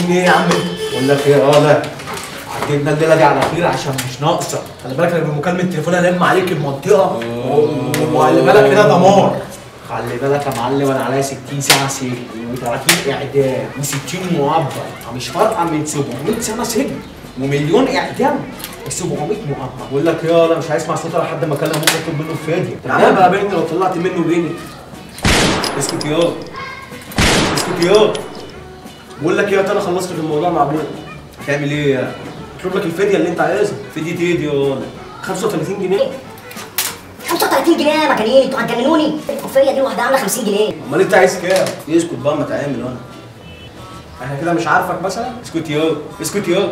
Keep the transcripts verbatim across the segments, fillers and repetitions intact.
مني ايه يا عم؟ بقول لك ايه اه ده عدينا الليله دي على خير عشان مش ناقصه، خلي بالك انا بمكالمه تليفون هلم عليك المنطقه وخلي بالك كده دمار. خلي بالك يا معلم انا عليا ستين سنه سجن و30 اعدام و60 مؤبد، مش فارقه من سبعمية سنه سجن ومليون اعدام سبعمية مؤبد. بقول لك ايه انا مش عايز اسمع صوتها لحد ما اكلم ابوك اطلب منه الفديه. تعالى بقى بنت لو طلعت منه بيني. اسكت ياض اسكت ياض. بقول لك ايه انا خلصت في الموضوع مع ابويا. هتعمل ايه يعني؟ اطلب لك الفديه اللي انت عايزها. فديه ايه دي ياض؟ خمسة وتلاتين جنيه. خمسة وتلاتين جنيه يا مجانين، انتوا هتجننوني؟ الكوفيه دي لوحدها عامله خمسين جنيه. امال انت عايز كام؟ اسكت بقى ما تعامل وانا. انا كده مش عارفك مثلا؟ اسكت ياض اسكت ياض.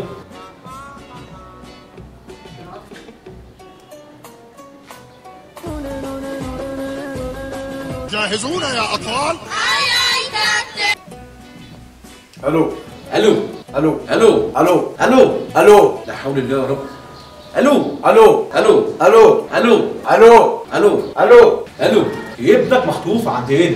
جاهزون يا اطفال؟ الو الو الو الو الو الو الو لا حول الله يا رب. الو الو الو الو الو الو الو الو الو ابنك مخطوف عندنا.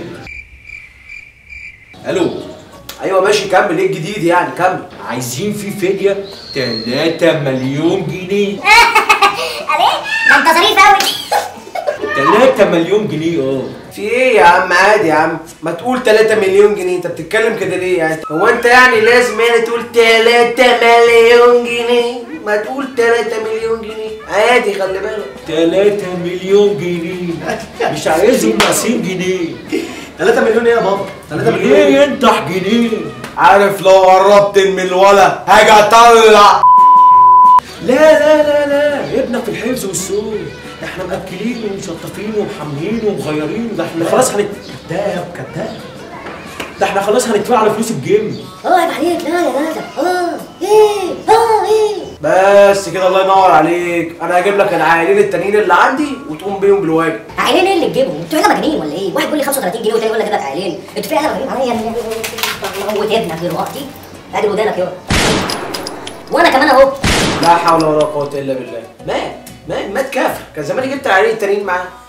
الو ايوه ماشي كمل. ايه الجديد يعني؟ كمل. عايزين في فديه تلاتة مليون جنيه. ايه؟ ده انت ظريف قوي. تلاتة مليون جنيه. اه في ايه يا عم؟ عادي يا عم، ما تقول تلاتة مليون جنيه. انت بتتكلم كده ليه يعني؟ هو انت يعني لازم يعني تقول تلاتة مليون جنيه؟ ما تقول تلاتة مليون جنيه عادي، خلي بالك. تلاتة مليون جنيه مش عايزهم ناقصين جنيه. تلاتة مليون ايه يا بابا؟ تلاتة مليون ايه ينطح جنيه؟ عارف لو قربت من الولا هاجي اطلع. لا لا لا لا ابنك في الحفظ والسوق، احنا مأكلينه ومشطفينه ومحمينه ومغيرينه. ده احنا خلاص هنت كداب كداب ده احنا خلاص هندفع على فلوس الجيم. اه عيب عليك. لا يا جدع. اه ايه اه ايه بس كده الله ينور عليك. انا هجيب لك العائلين التانيين اللي عندي وتقوم بيهم بالواجب. عيلين ايه اللي تجيبهم؟ انتوا هنا مجانين ولا ايه؟ واحد يقول لي خمسة وتلاتين جنيه والتاني يقول لي اجيب لك عيلين. انتوا في اهل مجانين عليا؟ موت ابنك دلوقتي. ادي ودانك يابا. وانا كمان اهو. لا حول ولا قوة الا بالله. مات مات مات كافر. كان زماني جبت العائلين التانيين معاه.